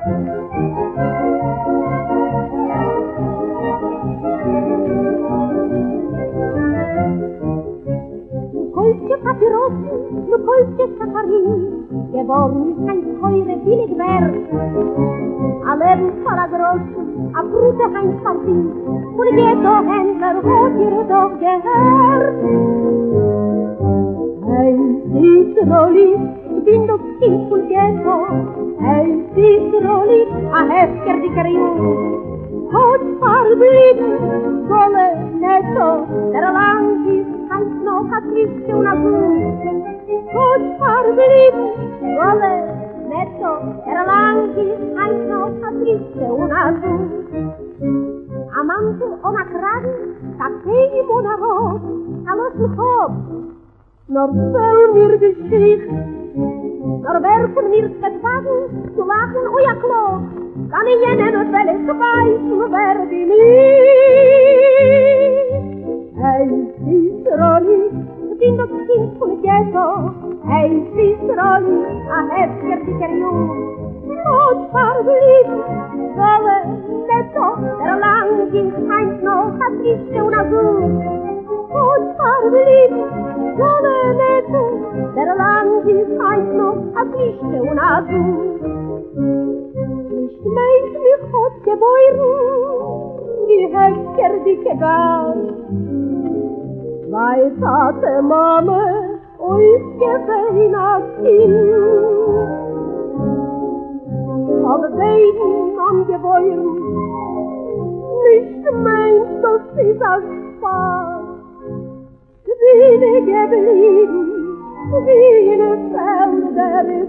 Polsche Papyrossen, nur polsche Safari, geworden ist ein teure Billigwerk. A Lebensfall Groschen, a Brute Heinz verdient, und Ghetto-Händler hat ihr doch gehört. Hey, Yisrolik, ich bin das Kind von Ghetto. Hey, Yisrolik, a heftiger dicker Jung. Hat verblieben, solle netto, der lang ist, heißt noch a Triste und a Blut. Hat verblieben, solle netto, der lang ist, heißt noch a Triste und a Blut. A Mantel und a Kragen, Kakteim und a Rot, a losen Kopf. Nor soll mir Geschicht, nor werfen mir Vertragen, zu lachen, oh ja Klo, kann ich jenen und wenn ich weiß, wer bin ich. Hey, Yisrolik, ich bin das Kind von Ghetto, hey, Yisrolik, a heftiger dicker Jung, und verblieben, solle netto, der lang ist, heißt noch, a Triste und a Gut. Und verblieben, solle netto, der lang ist, heißt noch, a Triste und a Gut. Ich meint mich hat geboren, die heftiger dicke Gast. Zwei Tate Mame, euch gefein a Kind. Aber beiden angeboren, nicht meint, das ist a Spaß. Wie geblieben, wie in Felder Wind.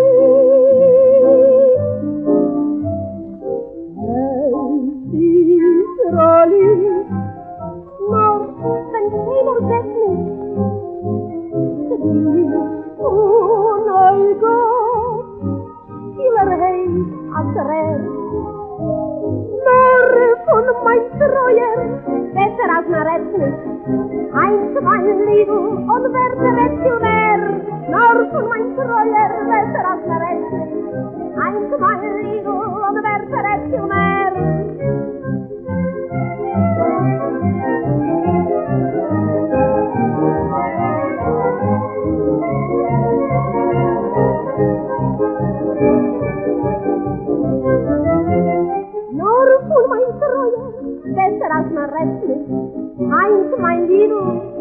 Yisrolik, nur wenn keiner sieht mich, dies und Gott, vieler Heim als Rest. Nur von mein Treuer, besser als na Rettnis, eins mein Leben und werde Rettioner. Nur von mein Treuer, besser als na Rettnis, eins mein Leben und werde Rettioner. Nur von mein Treuer, besser als na Rettnis, eins mein Leben